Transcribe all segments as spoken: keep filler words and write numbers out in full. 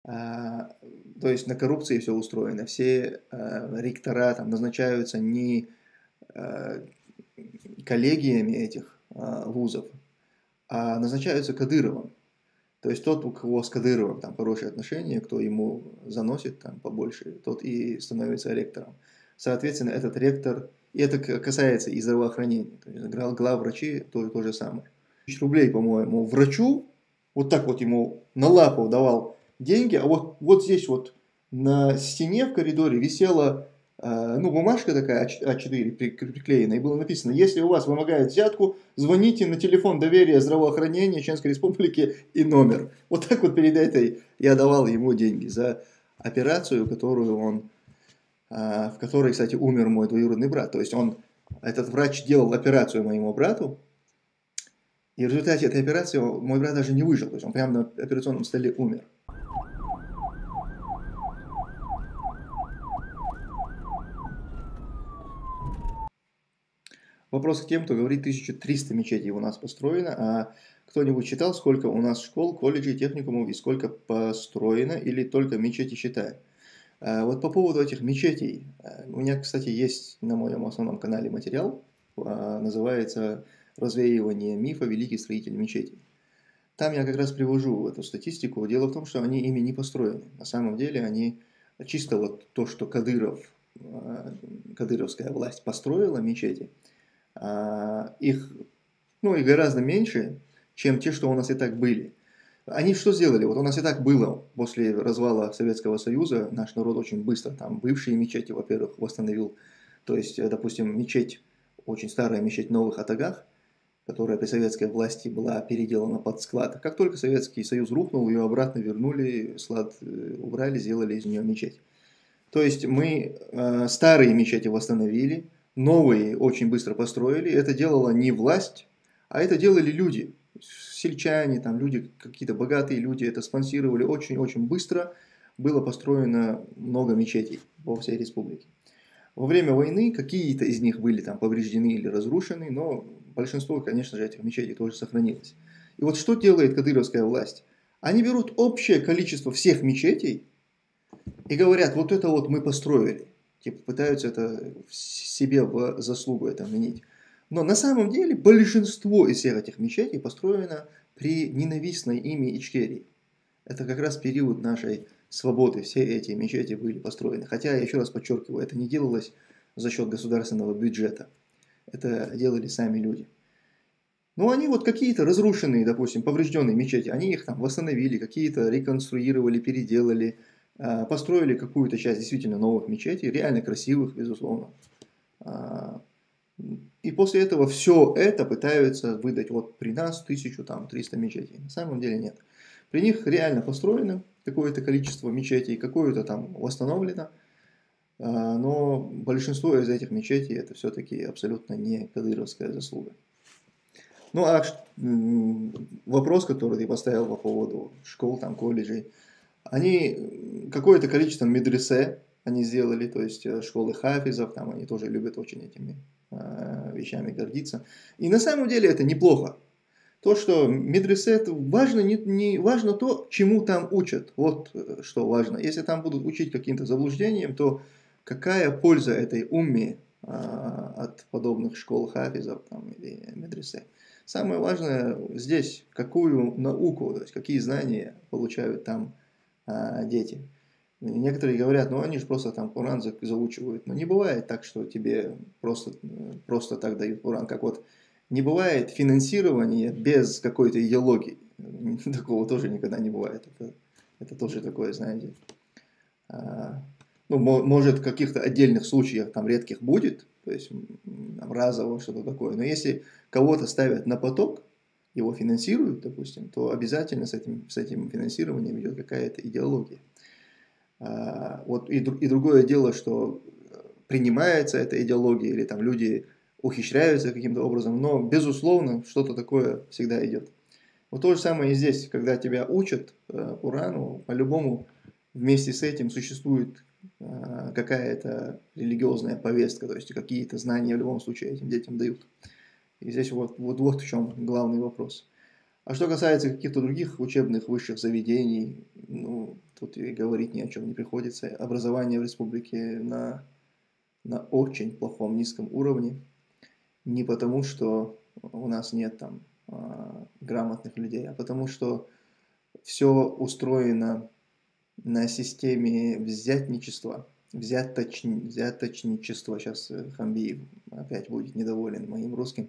А, то есть на коррупции все устроено. Все, а, ректора там назначаются не, а, коллегиями этих, а, вузов, а назначаются Кадыровым. То есть тот, у кого с Кадыровым там хорошие отношения, кто ему заносит там побольше, тот и становится ректором. Соответственно, этот ректор, и это к- касается и здравоохранения, то есть гла- главврачи то, то же самое. Тысяч рублей, по-моему, врачу, вот так вот ему на лапу давал деньги, а вот, вот здесь вот на стене в коридоре висела, э, ну, бумажка такая А четыре при- приклеена, и было написано: если у вас вымогают взятку, звоните на телефон доверия здравоохранения Чеченской Республики и номер. Вот так вот перед этой я давал ему деньги за операцию, которую он, а, в которой, кстати, умер мой двоюродный брат. То есть он, этот врач делал операцию моему брату, и в результате этой операции мой брат даже не выжил. То есть он прямо на операционном столе умер. Вопрос к тем, кто говорит, тысяча триста мечетей у нас построено, а кто-нибудь считал, сколько у нас школ, колледжей, техникумов и сколько построено, или только мечети считаем? А, Вот по поводу этих мечетей, а, у меня, кстати, есть на моем основном канале материал, а, называется «Развеивание мифа. Великий строитель мечетей». Там я как раз привожу эту статистику. Дело в том, что они ими не построены. На самом деле они чисто вот то, что Кадыров, а, кадыровская власть построила мечети, а, их, ну, и гораздо меньше, чем те, что у нас и так были. Они что сделали? Вот у нас и так было после развала Советского Союза, наш народ очень быстро там бывшие мечети, во-первых, восстановил. То есть, э, допустим, мечеть, очень старая мечеть в Новых Атагах, которая при советской власти была переделана под склад. Как только Советский Союз рухнул, ее обратно вернули, склад э, убрали, сделали из нее мечеть. То есть мы э, старые мечети восстановили, новые очень быстро построили. Это делала не власть, а это делали люди. Сельчане, там люди, какие-то богатые люди это спонсировали очень-очень быстро. Было построено много мечетей по всей республике. Во время войны какие-то из них были там повреждены или разрушены, но большинство, конечно же, этих мечетей тоже сохранилось. И вот что делает кадыровская власть? Они берут общее количество всех мечетей и говорят: вот это вот мы построили. Типа пытаются это себе в заслугу это вменить. Но на самом деле большинство из всех этих мечетей построено при ненавистной ими Ичкерии. Это как раз период нашей свободы. Все эти мечети были построены. Хотя, я еще раз подчеркиваю, это не делалось за счет государственного бюджета. Это делали сами люди. Но они вот какие-то разрушенные, допустим, поврежденные мечети, они их там восстановили, какие-то реконструировали, переделали, а, построили какую-то часть действительно новых мечетей, реально красивых, безусловно. А, И после этого все это пытаются выдать: вот при нас тысячу, там, триста мечетей. На самом деле нет. При них реально построено какое-то количество мечетей, какое-то там восстановлено, а, но большинство из этих мечетей это все-таки абсолютно не кадыровская заслуга. Ну, а вопрос, который ты поставил по поводу школ, там, колледжей, они какое-то количество медресе они сделали, то есть э, школы хафизов, там они тоже любят очень этими э, вещами гордиться. И на самом деле это неплохо. То, что медресе, это важно, не, не важно то, чему там учат. Вот э, что важно. Если там будут учить каким-то заблуждением, то какая польза этой умме а, от подобных школ хафизов там, или медресе? Самое важное здесь, какую науку, то есть какие знания получают там а, дети. Некоторые говорят: ну они же просто там Куран заучивают. Но не бывает так, что тебе просто, просто так дают Куран. Как вот не бывает финансирования без какой-то идеологии. Такого тоже никогда не бывает. Это, это тоже такое, знаете, а, ну, может, в каких-то отдельных случаях, там, редких будет, то есть, там, разово что-то такое. Но если кого-то ставят на поток, его финансируют, допустим, то обязательно с этим, с этим финансированием идет какая-то идеология. А, вот и, и другое дело, что принимается эта идеология, или там люди ухищряются каким-то образом, но, безусловно, что-то такое всегда идет. Вот то же самое и здесь, когда тебя учат э, Урану, по-любому вместе с этим существует э, какая-то религиозная повестка, то есть какие-то знания в любом случае этим детям дают. И здесь вот, вот, вот в чем главный вопрос. А что касается каких-то других учебных высших заведений, ну, тут и говорить ни о чем не приходится. Образование в республике на, на очень плохом, низком уровне. Не потому, что у нас нет там а, грамотных людей, а потому, что все устроено на системе взятничества, взяточ... взяточничества. Сейчас Хамбиев опять будет недоволен моим русским.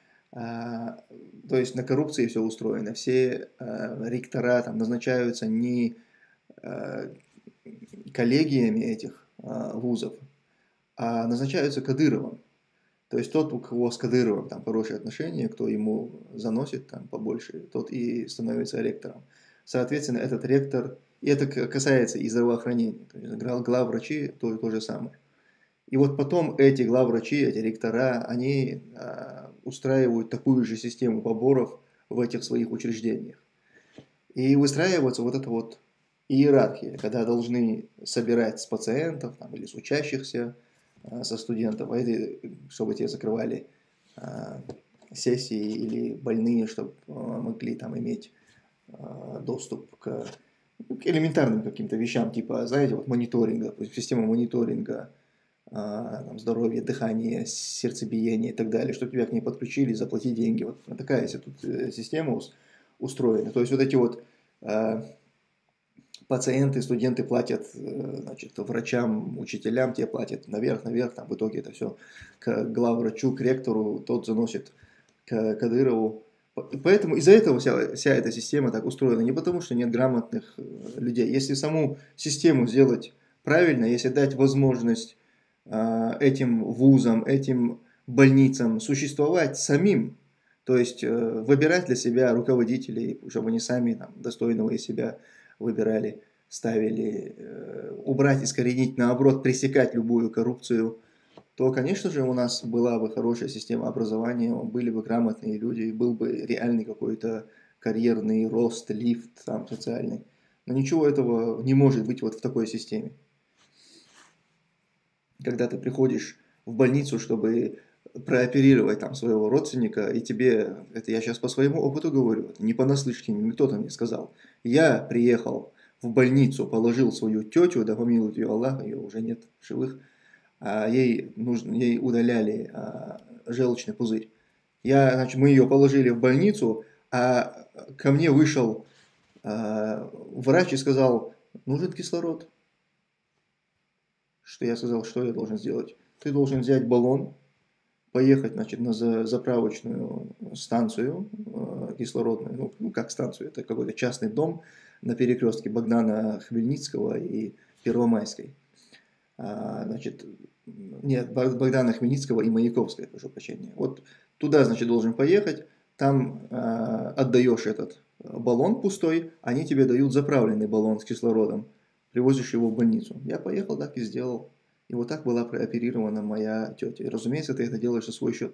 А, то есть на коррупции все устроено. Все а, ректора там назначаются не а, коллегиями этих а, вузов, а назначаются Кадыровым. То есть тот, у кого с Кадыровым там хорошие отношения, кто ему заносит там побольше, тот и становится ректором. Соответственно, этот ректор, и это касается и здравоохранения, то есть главврачи то, то же самое. И вот потом эти главврачи, эти ректора, они а, устраивают такую же систему поборов в этих своих учреждениях. И выстраивается вот эта вот иерархия, когда должны собирать с пациентов там, или с учащихся, а, со студентов, а это, чтобы те закрывали а, сессии или больные, чтобы а, могли там иметь а, доступ к, к элементарным каким-то вещам, типа, знаете, вот мониторинга, система мониторинга, там, здоровье, дыхание, сердцебиение и так далее, чтобы тебя к ней подключили, заплатить деньги. Вот такая тут система устроена. То есть вот эти вот э, пациенты, студенты платят, значит, врачам, учителям, те платят наверх, наверх, там в итоге это все к главврачу, к ректору, тот заносит к Кадырову. Поэтому из-за этого вся, вся эта система так устроена. Не потому, что нет грамотных людей. Если саму систему сделать правильно, если дать возможность этим вузам, этим больницам существовать самим, то есть выбирать для себя руководителей, чтобы они сами там, достойного из себя выбирали, ставили, убрать, искоренить, наоборот, пресекать любую коррупцию, то, конечно же, у нас была бы хорошая система образования, были бы грамотные люди, был бы реальный какой-то карьерный рост, лифт там, социальный. Но ничего этого не может быть вот в такой системе. Когда ты приходишь в больницу, чтобы прооперировать там своего родственника, и тебе, это я сейчас по своему опыту говорю, не понаслышке, никто там не сказал. Я приехал в больницу, положил свою тетю, да помилует ее Аллах, ее уже нет в живых, а ей, нужно, ей удаляли а, желчный пузырь. Я, значит, мы ее положили в больницу, а ко мне вышел а, врач и сказал, нужен кислород. Что я сказал, что я должен сделать? Ты должен взять баллон, поехать, значит, на заправочную станцию э, кислородную, ну, ну как станцию, это какой-то частный дом на перекрестке Богдана Хмельницкого и Первомайской. А, значит, нет, Богдана Хмельницкого и Маяковской, прошу прощения. Вот туда, значит, должен поехать, там э, отдаешь этот баллон пустой, они тебе дают заправленный баллон с кислородом, привозишь его в больницу. Я поехал, так и сделал. И вот так была прооперирована моя тетя. И, разумеется, ты это делаешь за свой счет.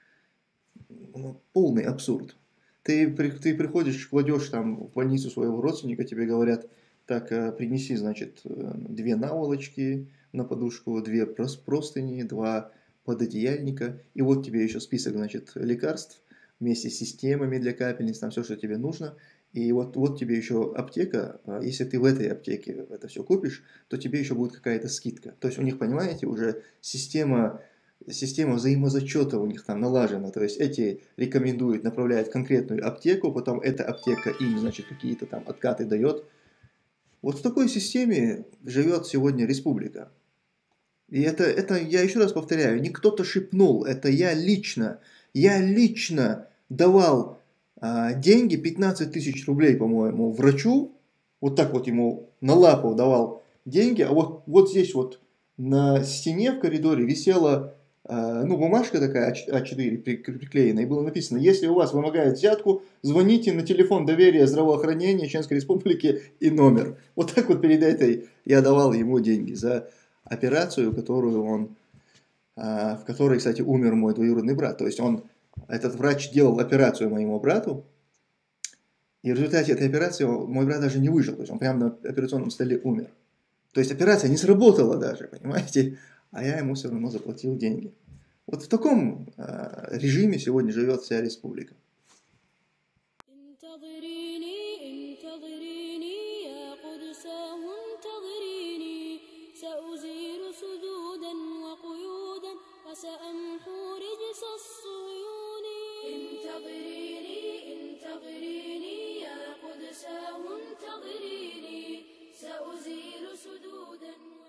Ну, полный абсурд. Ты, ты приходишь, кладешь там в больницу своего родственника, тебе говорят, так, принеси, значит, две наволочки на подушку, две простыни, два пододеяльника. И вот тебе еще список, значит, лекарств вместе с системами для капельниц, там все, что тебе нужно. И вот, вот тебе еще аптека, если ты в этой аптеке это все купишь, то тебе еще будет какая-то скидка. То есть у них, понимаете, уже система, система взаимозачета у них там налажена. То есть эти рекомендуют, направляют в конкретную аптеку, потом эта аптека им, значит, какие-то там откаты дает. Вот в такой системе живет сегодня республика. И это, это, я еще раз повторяю, не кто-то шепнул, это я лично, я лично давал деньги, пятнадцать тысяч рублей, по-моему, врачу, вот так вот ему на лапу давал деньги, а вот, вот здесь вот на стене в коридоре висела, ну, бумажка такая а четыре приклеена, и было написано, если у вас вымогают взятку, звоните на телефон доверия здравоохранения Чеченской Республики и номер. Вот так вот перед этой я давал ему деньги за операцию, которую он, в которой, кстати, умер мой двоюродный брат, то есть он Этот врач делал операцию моему брату, и в результате этой операции мой брат даже не выжил, то есть он прямо на операционном столе умер. То есть операция не сработала даже, понимаете, а я ему все равно заплатил деньги. Вот в таком э, режиме сегодня живет вся республика. سأمحو رجس الصهيون. انتظريني انتظريني يا قدساه انتظريني، سأزيل سدودا